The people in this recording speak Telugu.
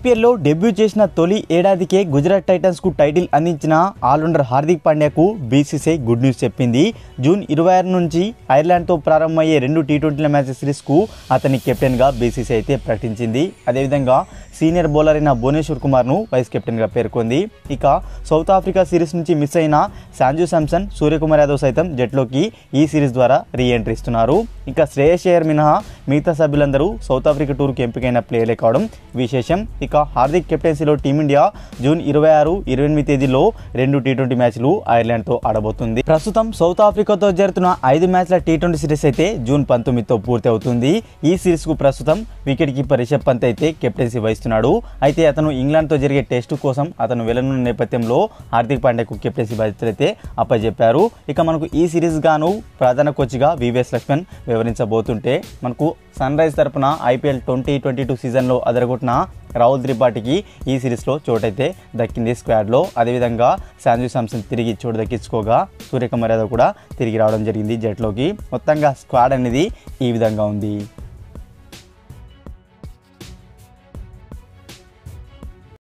ఐపీఎల్లో డెబ్యూ చేసిన తొలి ఏడాదికే గుజరాత్ టైటన్స్కు టైటిల్ అందించిన ఆల్రౌండర్ హార్దిక్ పాండ్యాకు బీసీసీఐ గుడ్ న్యూస్ చెప్పింది. జూన్ 26 నుంచి ఐర్లాండ్తో ప్రారంభమయ్యే 2 టీ20 మ్యాచ్ సిరీస్కు అతని కెప్టెన్గా బీసీసీఐ అయితే ప్రకటించింది. అదేవిధంగా సీనియర్ బౌలర్ అయిన భువనేశ్వర్ కుమార్ను వైస్ కెప్టెన్గా పేర్కొంది. ఇక సౌత్ ఆఫ్రికా సిరీస్ నుంచి మిస్ అయిన సంజు శాంసన్, సూర్యకుమార్ యాదవ్ సైతం జట్లోకి ఈ సిరీస్ ద్వారా రీ ఎంట్రీ ఇస్తున్నారు. ఇక శ్రేయస్ అయ్యర్ మినహా మిగతా సభ్యులందరూ సౌత్ ఆఫ్రికా టూర్కు ఎంపికైన ప్లేయర్లే కావడం విశేషం. ఇక హార్దిక్ కెప్టెన్సీలో టీమిండియా జూన్ 26, 28 తేదీల్లో 2 టీ20 మ్యాచ్లు ఐర్లాండ్తో ఆడబోతుంది. ప్రస్తుతం సౌత్ ఆఫ్రికాతో జరుగుతున్న 5 మ్యాచ్ల టీ20 సిరీస్ అయితే జూన్ 19తో పూర్తి అవుతుంది. ఈ సిరీస్కు ప్రస్తుతం వికెట్ కీపర్ రిషబ్ పంత్ అయితే కెప్టెన్సీ వహిస్తున్నాడు. అయితే అతను ఇంగ్లాండ్తో జరిగే టెస్టు కోసం అతను వెళ్లనున్న నేపథ్యంలో హార్దిక్ పాండ్యాకు కెప్టెన్సీ బాధ్యతలు అయితే అప్పచెప్పారు. ఇక మనకు ఈ సిరీస్ గాను ప్రధాన కోచ్గా వివిఎస్ లక్ష్మణ్ వ్యవహరించబోతుంటే, మనకు సన్ రైజ్ తరపున ఐపీఎల్ 2022 సీజన్లో అదరగొట్టిన రాహుల్ త్రిపాఠికి ఈ సిరీస్లో చోటైతే దక్కింది స్క్వాడ్లో. అదేవిధంగా సంజు శాంసన్ తిరిగి చోటు దక్కించుకోగా సూర్యకుమార్ యాదవ్ కూడా తిరిగి రావడం జరిగింది జట్లోకి. మొత్తంగా స్క్వాడ్ అనేది ఈ విధంగా ఉంది.